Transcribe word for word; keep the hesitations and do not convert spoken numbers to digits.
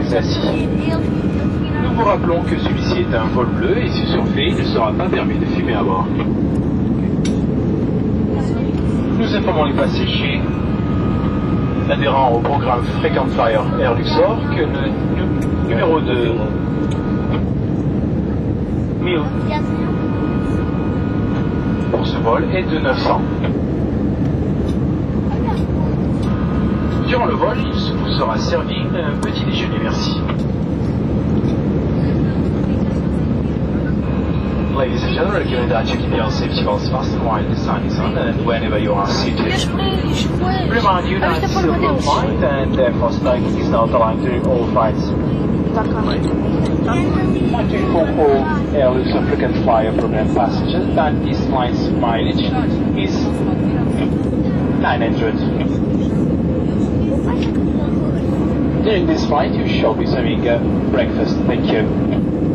est assis. Nous vous rappelons que celui-ci est un vol bleu et si surfait, il ne sera pas permis de fumer à bord. Nous informons les passagers adhérents au programme Frequent Flyer Air Luxor que le nu- numéro de mille pour ce vol est de neuf cents. Durant le vol, il vous sera servi un petit déjeuner, merci. Ladies and gentlemen, given that checking your safety belts fast while the sun is on and whenever you are seated, remind you that it's a full flight and therefore smoking is not allowed during all flights. Want to inform all Air Luxor Frequent Flyer program passengers that this flight's mileage is nine hundred. During this flight, you shall be serving uh, breakfast. Thank you.